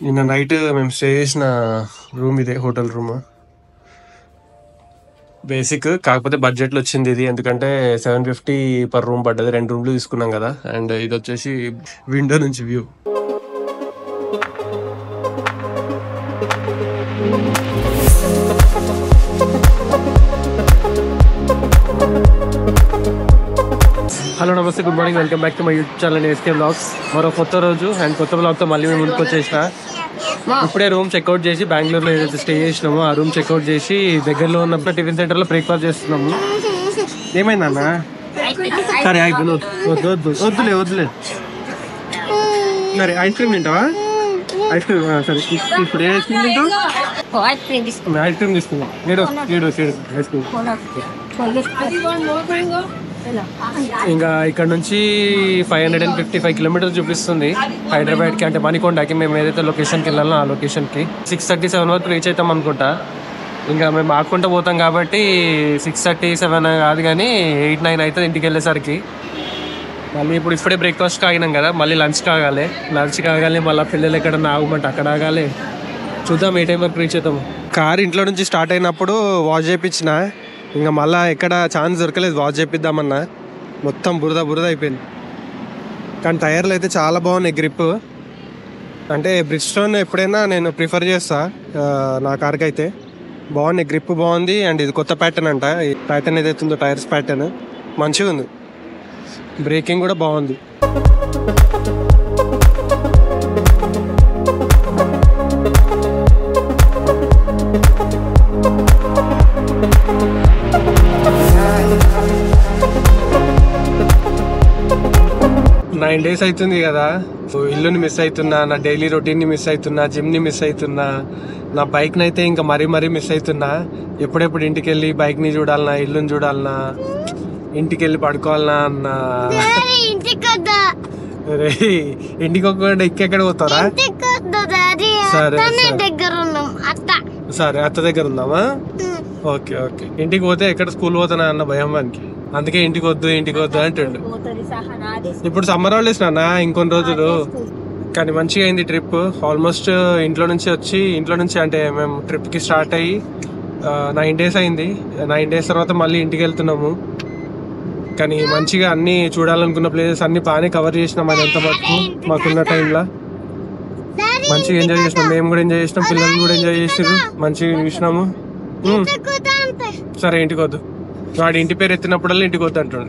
నిన్న నైట్ మేము స్టే చేసిన రూమ్ ఇదే, హోటల్ రూమ్. బేసిక్ కాకపోతే బడ్జెట్లో వచ్చింది ఇది, ఎందుకంటే 750 పర్ రూమ్ పడ్డది. 2 రూమ్లు తీసుకున్నాం కదా. అండ్ ఇది వచ్చేసి విండో నుంచి వ్యూ. హలో నమస్తే, good morning, welcome back to my YouTube channel SK vlogs. మరో కొత్త రోజు అండ్ కొత్త వ్లాగ్తో మళ్ళీ మేము ముందుకు వచ్చేసిన. ఇప్పుడే రూమ్ చెక్అవుట్ చేసి బెంగళూరులో ఏదైతే స్టే చేసినామో ఆ రూమ్ చెక్అవుట్ చేసి దగ్గరలో ఉన్న టిఫిన్ సెంటర్లో బ్రేక్ఫాస్ట్ చేస్తున్నాము. ఏమైందన్నా? సరే అయిపోయింది, వద్దులే వద్దులే. సరే ఐస్ క్రీమ్ తింటావా? ఐస్ క్రీమ్ సరే. ఇప్పుడు ఏ ఐస్ క్రీమ్ తింటావు? ఐస్ క్రీమ్ తీసుకుందాం. Ice cream. ఇంకా ఇక్కడ నుంచి 555 కిలోమీటర్స్ చూపిస్తుంది హైదరాబాద్కి, అంటే మణికొండకి. మేము ఏదైతే లొకేషన్కి వెళ్ళాలో ఆ లొకేషన్కి 6:37 వరకు రీచ్ అవుతాం అనుకుంటా. ఇంకా మేము ఆడుకుంటూ పోతాం కాబట్టి 6:37 కాదు కానీ 8-9 అవుతుంది ఇంటికి వెళ్ళేసరికి. మళ్ళీ ఇప్పుడే బ్రేక్ఫాస్ట్ కాగినాం కదా, మళ్ళీ లంచ్ కాగాలి. మళ్ళీ పిల్లలు ఎక్కడన్నా ఆగమంటే అక్కడ ఆగాలి. చూద్దాం ఏ టైం వరకు రీచ్ అవుతాము. కార్ ఇంట్లో నుంచి స్టార్ట్ అయినప్పుడు వాష్ చేయించిన, ఇంకా మళ్ళీ ఎక్కడ ఛాన్స్ దొరకలేదు వాష్ చేపిద్దామన్నా. మొత్తం బురద అయిపోయింది. కానీ టైర్లు అయితే చాలా బాగున్నాయి, గ్రిప్. అంటే బ్రిడ్స్టోన్ ఎప్పుడైనా నేను ప్రిఫర్ చేస్తా నా కార్కి అయితే. బాగున్నాయి, గ్రిప్ బాగుంది. అండ్ ఇది కొత్త ప్యాటర్న్ అంట, ఈ ప్యాటర్న్ ఏదైతే ఉందో టైర్స్ ప్యాటర్న్ మంచిగా ఉంది. బ్రేకింగ్ కూడా బాగుంది. నైన్ డేస్ అవుతుంది కదా. ఇల్లుని మిస్ అవుతున్నా, నా డైలీ రొటీన్ని మిస్ అవుతున్నా, జిమ్ని మిస్ అవుతున్నా, నా బైక్ని అయితే ఇంకా మరీ మిస్ అవుతున్నా. ఎప్పుడెప్పుడు ఇంటికి వెళ్ళి బైక్ని చూడాలన్నా, ఇల్లుని చూడాలన్నా, ఇంటికి వెళ్ళి పడుకోవాలన్నా అన్న. అరే ఇంటికి ఒక్కడే ఎక్కడ పోతారా? సరే అత్త దగ్గర ఉందామా? ఓకే. ఇంటికి పోతే ఎక్కడ స్కూల్ పోతానా అన్న భయం వానికి. అందుకే ఇంటికి వద్దు అంటుండు. ఇప్పుడు సమ్మర్ హాలిడేస్ నాన్న ఇంకొన్ని రోజులు. కానీ మంచిగా అయింది ట్రిప్. ఆల్మోస్ట్ ఇంట్లో నుంచి అంటే మేము ట్రిప్కి స్టార్ట్ అయ్యి 9 డేస్ అయింది. 9 డేస్ తర్వాత మళ్ళీ ఇంటికి వెళ్తున్నాము. కానీ మంచిగా అన్ని చూడాలనుకున్న ప్లేసెస్ అన్ని బాగానే కవర్ చేసినాం. అది ఎంత మటుకు మాకున్న టైంలో మంచిగా ఎంజాయ్ చేసినాం. మేము కూడా ఎంజాయ్ చేసినాం, పిల్లలు కూడా ఎంజాయ్ చేసారు, మంచిగా చూసినాము. సరే ఇంటికి వద్దు, వాడి ఇంటి పేరు ఎత్తినప్పుడల్లా ఇంటికి వద్దు అంటున్నాడు.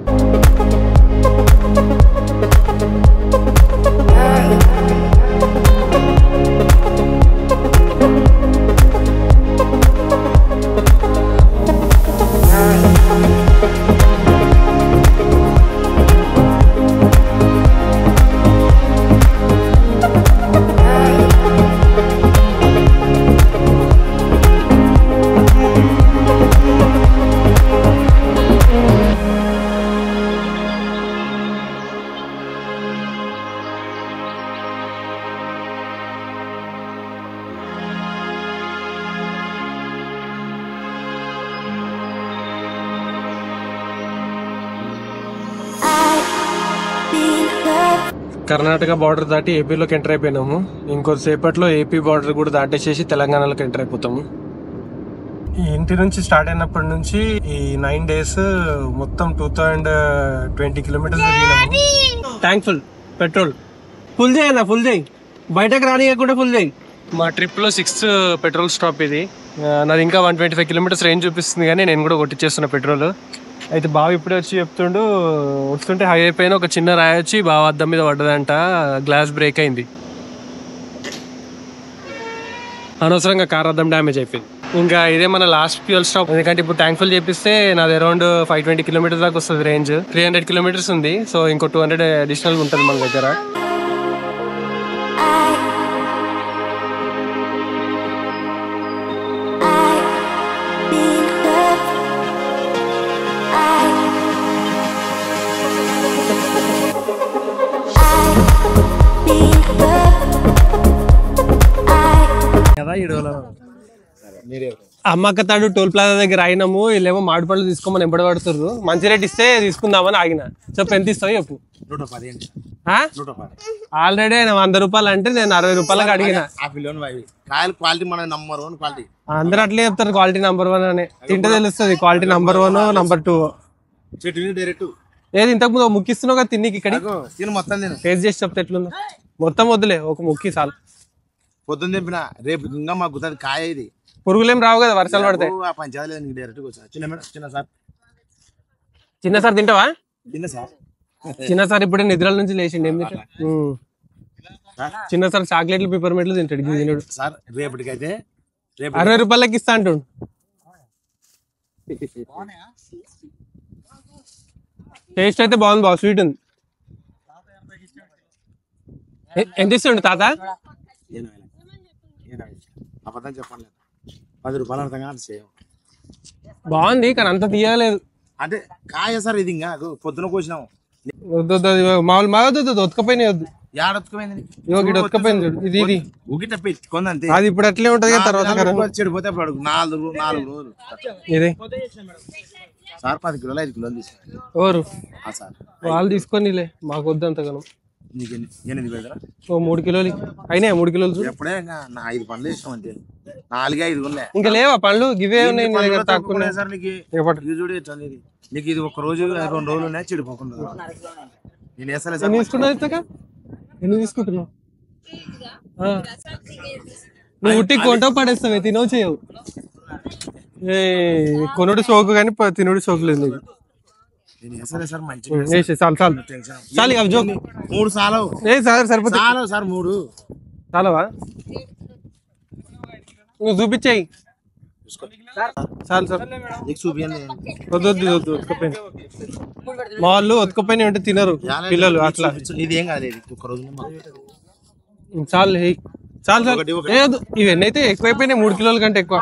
కర్ణాటక బార్డర్ దాటి ఏపీలోకి ఎంటర్ అయిపోయినాము. ఇంకొద్దిసేపట్లో ఏపీ బార్డర్ కూడా దాటేసేసి తెలంగాణలోకి ఎంటర్ అయిపోతాము. ఈ ఇంటి నుంచి స్టార్ట్ అయినప్పటి నుంచి ఈ 9 డేస్ మొత్తం 2020 కిలోమీటర్స్ తిరిగినాము. ట్యాంక్ ఫుల్ పెట్రోల్ ఫుల్ చేయి, బయటకు రానియకుండా ఫుల్ చేయి. మా ట్రిప్లో 6th పెట్రోల్ స్టాప్ ఇది. నాది ఇంకా 125 కిలోమీటర్స్ రేంజ్ చూపిస్తుంది, కానీ నేను కూడా కొట్టించేస్తున్నా పెట్రోల్. అయితే బావ ఇప్పుడే వచ్చి చెప్తుండు, వస్తుంటే హైవే పైన ఒక చిన్న రాయి వచ్చి బావ అద్దం మీద పడ్డదంట, గ్లాస్ బ్రేక్ అయింది. అనవసరంగా కార్ అద్దం డ్యామేజ్ అయిపోయింది. ఇంకా ఇదే మన లాస్ట్ ఫ్యూయల్ స్టాప్, ఎందుకంటే ఇప్పుడు ట్యాంక్ ఫుల్ చేపిస్తే నాది అరౌండ్ 520 కిలోమీటర్స్ దాకా వస్తుంది రేంజ్. 300 కిలోమీటర్స్ ఉంది, సో ఇంకో 200 అడిషనల్ ఉంటుంది మన దగ్గర. అమ్మక్క తాడు టోల్ ప్లాజా దగ్గర అయినాము. వీళ్ళేమో మామిడి పళ్ళు తీసుకోమని ఎంబడి పడుతుర్రు. మంచి రేట్ ఇస్తే తీసుకుందామని ఆగిన. చెప్పు ఎంత ఇస్తావు చెప్పు. ఆల్రెడీ 100 రూపాయలు అంటే నేను 60 రూపాయలకు అడిగిన. అందరూ అట్లే చెప్తారు క్వాలిటీ నెంబర్ 1 అని. తింటే తెలుస్తుంది క్వాలిటీ నెంబర్ 1 నెంబర్ 2. ఏది ఇంతకు ముందు ముక్కిస్తున్నావు కదా తిన్నీకి ఇక్కడ టేస్ట్ చేసి చెప్తే ఎట్లుందో. మొత్తం వద్దులే, ఒక ముక్కి చాలు. పొద్దున్న తెంపిన రేపు ఇంకా మాకు కాయ ఇది. పురుగులేం రావు కదా వర్షాలు పడతాయి. చిన్న సార్ తింటావా? చిన్న సార్ ఇప్పుడే నిద్రల నుంచి లేచిండు. ఏం తింటా చిన్న సార్ చాక్లెట్లు పిపర్మెంట్లు తింటాడు. తినడు సార్. రేపటికైతే 60 రూపాయలకి ఇస్తా అంటుండు. టేస్ట్ అయితే బాగుంది, బాగా స్వీట్ ఉంది. ఎంత ఇస్తుండు తాత? చెప్పండి 10 రూపాయలు అర్థం కాదు. బాగుంది కానీ అంత తీయలేదు అంటే కాయ సార్. ఇది ఇంకా పొద్దున కోసినాము. మామూలు మావద్దు ఒతకపోయినాయి. వద్దు ఒతకపోయింది. ఇది ఇది పెట్టుకుందంతే. అది ఇప్పుడు అట్లే ఉంటది తర్వాత చెడిపోతే అప్పుడు 4 రోజులు. ఇది సార్ 10 కిలోలు 5 కిలోలు తీసుకున్నారు. ఎవరు వాళ్ళు తీసుకోనిలే, మాకు వద్దు అంతగానం. 3 కిలోలు అయినా 3 కిలోలు ఎప్పుడే 5 పండ్లు ఇష్టం అంతే. 4-5 ఉన్నాయి. ఇంకా లేవా పండ్లు? ఇవే ఉన్నాయి సార్. నీకు ఇది 1 రోజు 2 రోజులు ఉన్నాయి చెడిపోకుండా. నేను వేసలే సార్. ఎన్ని తీసుకుంటున్నావు? నువ్వు ఉట్టి కొంట పడేస్తావే, తినవు చేయవు. కొనుడు సోకు కానీ తినుడు సోకు లేదు నీకు. చాలవా? నువ్వు చూపించాయి చాలు సార్. వద్దు ఒతకపోయినా. మా వాళ్ళు ఒతకపోయినా ఉంటే తినరు పిల్లలు అట్లా. చాలు చాలు చాలు. ఇవన్నీ అయితే ఎక్కువైపోయినాయి, 3 కిలోల కంటే ఎక్కువ.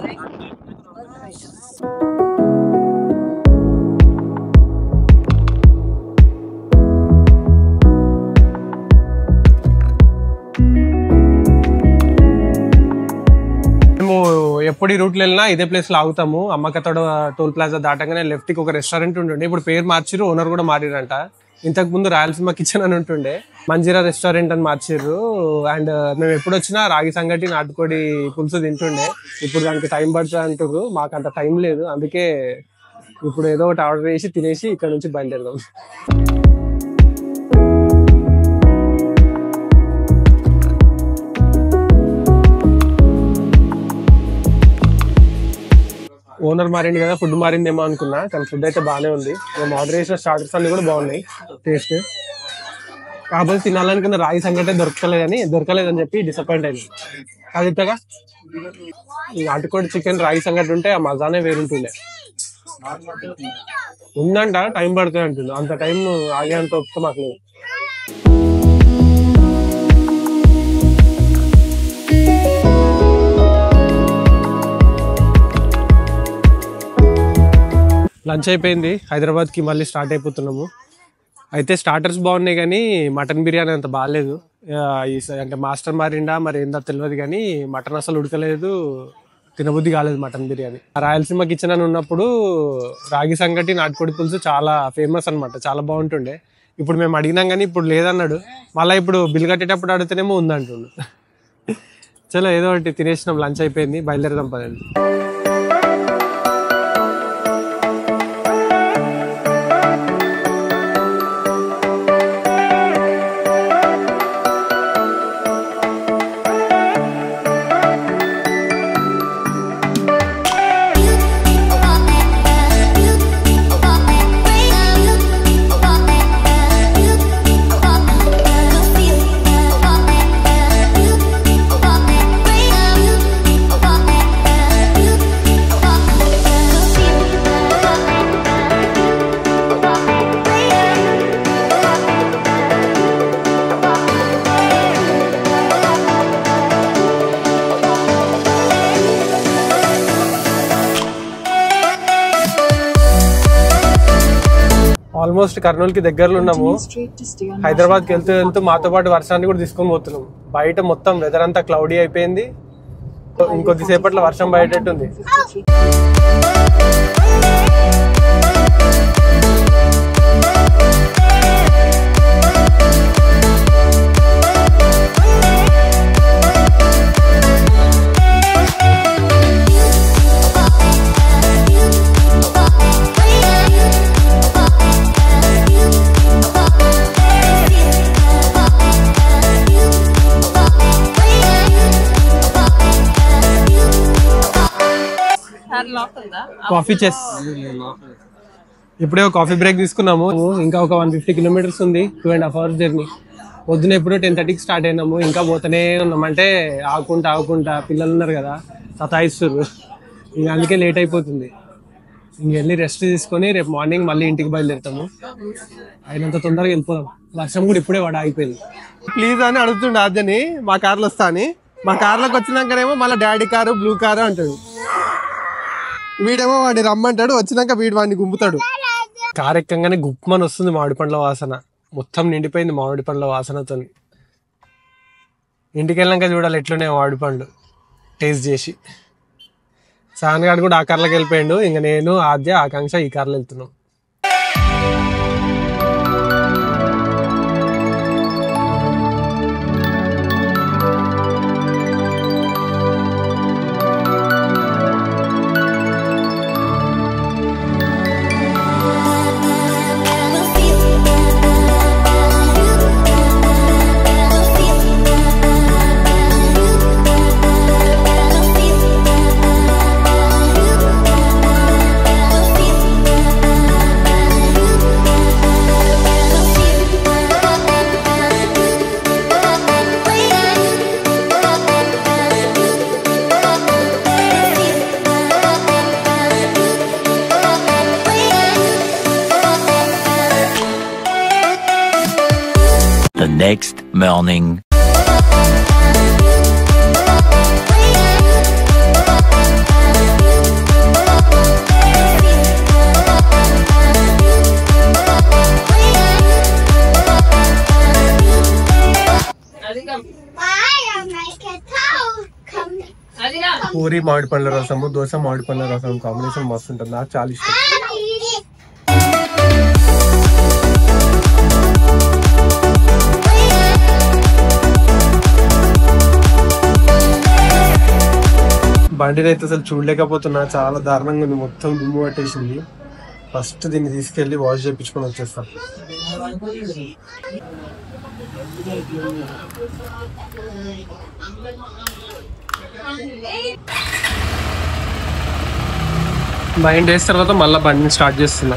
ఎప్పుడు ఈ రూట్లో వెళ్ళినా ఇదే ప్లేస్ లో ఆగుతాము. అమ్మకతోడ టోల్ ప్లాజా దాటంగానే లెఫ్ట్ కి ఒక రెస్టారెంట్ ఉంటుండే. ఇప్పుడు పేరు మార్చిరు, ఓనర్ కూడా మారిరంట. ఇంతకు ముందు రాయలసీమ కిచెన్ అని ఉంటుండే, మంజీరా రెస్టారెంట్ అని మార్చిర్రు. అండ్ మేము ఎప్పుడు వచ్చినా రాగి సంగటి నాటుకోడి పులుసు తింటుండే. ఇప్పుడు దానికి టైం పడుతుంది అంటారు, మాకు అంత టైం లేదు. అందుకే ఇప్పుడు ఏదో ఒకటి ఆర్డర్ చేసి తినేసి ఇక్కడ నుంచి బయలుదేరదాం. ఓనర్ మారింది కదా, ఫుడ్ మారిందేమో అనుకున్నా, కానీ ఫుడ్ అయితే బాగానే ఉంది. మేము ఆర్డర్ చేసిన స్టార్టర్స్ అన్ని కూడా బాగున్నాయి టేస్ట్. కాకపోతే తినాలనుకున్న రాగి సంగటే దొరకలేదని చెప్పి డిసప్పాయింట్ అయింది. అది ఇంతగా నాటుకోడి చికెన్ రాగి సంగటి ఉంటే ఆ మజానే వేరుంటుండే. ఉందంట, టైం పడుతుంది అంటుంది. అంత టైం ఆగేంత ఒక్క మాకు లేదు. లంచ్ అయిపోయింది, హైదరాబాద్కి మళ్ళీ స్టార్ట్ అయిపోతున్నాము. అయితే స్టార్టర్స్ బాగున్నాయి కానీ మటన్ బిర్యానీ అంత బాగాలేదు. అంటే మాస్టర్ మారిండా మరి ఏందో తెలియదు కానీ మటన్ అసలు ఉడకలేదు, తినబుద్ధి కాలేదు మటన్ బిర్యానీ. రాయలసీమ కిచెన్ అని ఉన్నప్పుడు రాగి సంగటి నాటుకోడి పులుసు చాలా ఫేమస్ అనమాట, చాలా బాగుంటుండే. ఇప్పుడు మేము అడిగినాం కానీ ఇప్పుడు లేదన్నాడు. మళ్ళీ ఇప్పుడు బిల్ కట్టేటప్పుడు అడిగితేనేమో ఉందంటుండు. చలో ఏదో ఒకటి తినేసినాం, లంచ్ అయిపోయింది, బయలుదేరదాం పదండి. ఆల్మోస్ట్ కర్నూలుకి దగ్గరలో ఉన్నాము. హైదరాబాద్కి వెళ్తూ మాతో పాటు వర్షాన్ని కూడా తీసుకొని పోతున్నాం. బయట మొత్తం వెదర్ అంతా క్లౌడీ అయిపోయింది, ఇంకొద్దిసేపట్లో వర్షం బయటట్టుంది. Coffee chess. ఇప్పుడే ఒక కాఫీ బ్రేక్ తీసుకున్నాము. ఇంకా ఒక 150 కిలోమీటర్స్ ఉంది, 2.5 hours జర్నీ. పొద్దున ఎప్పుడో 10:30కి స్టార్ట్ అయినాము, ఇంకా పోతూనే ఉన్నాం. అంటే ఆగుకుంటా పిల్లలు ఉన్నారు కదా, సతాయిస్తారు. ఇంకా అందుకే లేట్ అయిపోతుంది. ఇంక వెళ్ళి రెస్ట్ తీసుకొని రేపు మార్నింగ్ మళ్ళీ ఇంటికి బయలుదేరుతాము. అయినంత తొందరగా వెళ్ళిపోదాం. వర్షం కూడా ఇప్పుడే అయిపోయింది. ప్లీజ్ అని అడుగుతుండే ఆద్యని మా కార్లో వస్తా అని. మా కార్లోకి వచ్చినాకనేమో మళ్ళీ డాడీ కారు, బ్లూ కారు అంటాడు. వీడేమో వాడిని రమ్మంటాడు, వచ్చినాక వీడు వాడిని గుంపుతాడు. కారు ఎక్కగానే గుప్పమని వస్తుంది మామిడి పండ్ల వాసన. మొత్తం నిండిపోయింది మామిడి పండ్ల వాసనతో. ఇంటికి వెళ్ళాక చూడాలి ఎట్లున్నాయి మామిడి పండ్లు టేస్ట్ చేసి. సాన్గాడు కూడా ఆ కార్లోకి వెళ్ళిపోయాడు. ఇంకా నేను, ఆద్య, ఆకాంక్ష ఈ కార్లో వెళ్తున్నాం. Next morning. పూరి మామిడి పండ్ల రసము, దోశ మామిడి పండ్ల రసం కాంబినేషన్ మస్తు ఉంటుంది. నాకు చాలా ఇష్టం. బండిని అయితే అసలు చూడలేకపోతున్నా, చాలా దారుణంగా ఉంది. మొత్తం దుమ్ము పట్టేసింది. ఫస్ట్ దీన్ని తీసుకెళ్ళి వాష్ చేయించుకొని వచ్చేస్తాం. బైండ్ వేసిన తర్వాత మళ్ళీ బండిని స్టార్ట్ చేస్తున్నా.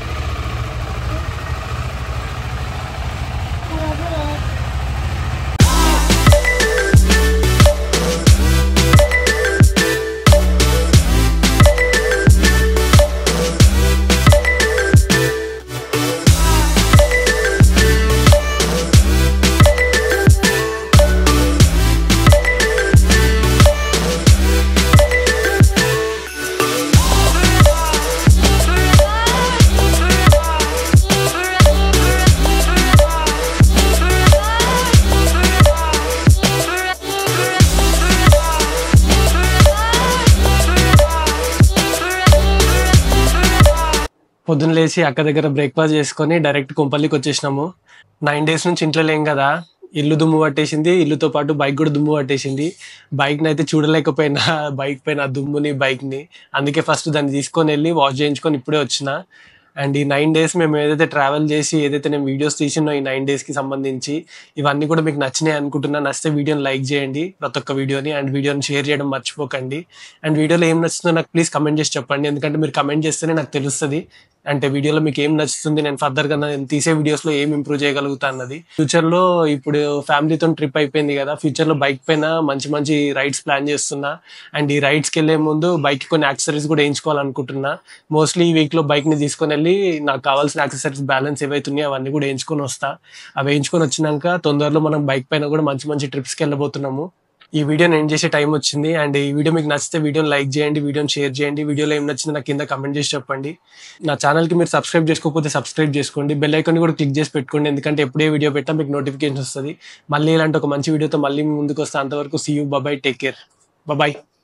పొద్దున్న లేచి అక్క దగ్గర బ్రేక్ఫాస్ట్ చేసుకొని డైరెక్ట్ కుంపల్లికి వచ్చేసినాము. 9 days నుంచి ఇంట్లో లేం కదా, ఇల్లు దుమ్ము పట్టేసింది. ఇల్లుతో పాటు బైక్ కూడా దుమ్ము పట్టేసింది. బైక్ని అయితే చూడలేకపోయినా, బైక్ పైన దుమ్ముని బైక్ని. అందుకే ఫస్ట్ దాన్ని తీసుకొని వెళ్ళి వాష్ చేయించుకొని ఇప్పుడే వచ్చిన. అండ్ ఈ 9 days మేము ఏదైతే ట్రావెల్ చేసి ఏదైతే నేను వీడియోస్ తీసినో ఈ 9 daysకి సంబంధించి ఇవన్నీ కూడా మీకు నచ్చినాయి అనుకుంటున్నా. నచ్చితే వీడియోని లైక్ చేయండి, ప్రతి ఒక్క వీడియోని. అండ్ వీడియోని షేర్ చేయడం మర్చిపోకండి. అండ్ వీడియోలో ఏం నచ్చుతుందో నాకు ప్లీజ్ కమెంట్ చేసి చెప్పండి. ఎందుకంటే మీరు కమెంట్ చేస్తేనే నాకు తెలుస్తుంది అంటే వీడియోలో మీకు ఏం నచ్చుతుంది, నేను ఫర్దర్గా నేను తీసే వీడియోస్లో ఏం ఇంప్రూవ్ చేయగలుగుతా అన్నది. ఫ్యూచర్లో ఇప్పుడు ఫ్యామిలీతో ట్రిప్ అయిపోయింది కదా, ఫ్యూచర్లో బైక్ పైన మంచి మంచి రైడ్స్ ప్లాన్ చేస్తున్నా. అండ్ ఈ రైడ్స్కి వెళ్ళే ముందు బైక్కి కొన్ని యాక్సెసరీస్ కూడా వేయించుకోవాలనుకుంటున్నా. మోస్ట్లీ ఈ వీక్లో బైక్ని తీసుకొని వెళ్ళి నాకు కావాల్సిన యాక్సెసరీస్ బ్యాలెన్స్ ఏవైతున్నాయో అవన్నీ కూడా వేయించుకొని వస్తా. అవి వేయించుకొని వచ్చినాక తొందరలో మనం బైక్ పైన కూడా మంచి మంచి ట్రిప్స్కి వెళ్ళబోతున్నాము. ఈ వీడియోని ఎండ్ చేసే టైం వచ్చింది. అండ్ ఈ వీడియో మీకు నచ్చితే వీడియోని లైక్ చేయండి, వీడియోని షేర్ చేయండి. వీడియోలో ఏం నచ్చిందో నాకు కింద కమెంట్ చేసి చెప్పండి. నా ఛానల్కి మీరు సబ్స్క్రైబ్ చేసుకోకపోతే సబ్స్క్రైబ్ చేసుకోండి, బెల్ ఐకాన్ కూడా క్లిక్ చేసి పెట్టుకోండి. ఎందుకంటే ఎప్పుడే వీడియో పెట్టా మీకు నోటిఫికేషన్ వస్తుంది. మళ్ళీ ఇలాంటి ఒక మంచి వీడియోతో మళ్ళీ ముందుకు వస్తా. అంతవరకు see you, bye, take care, bye.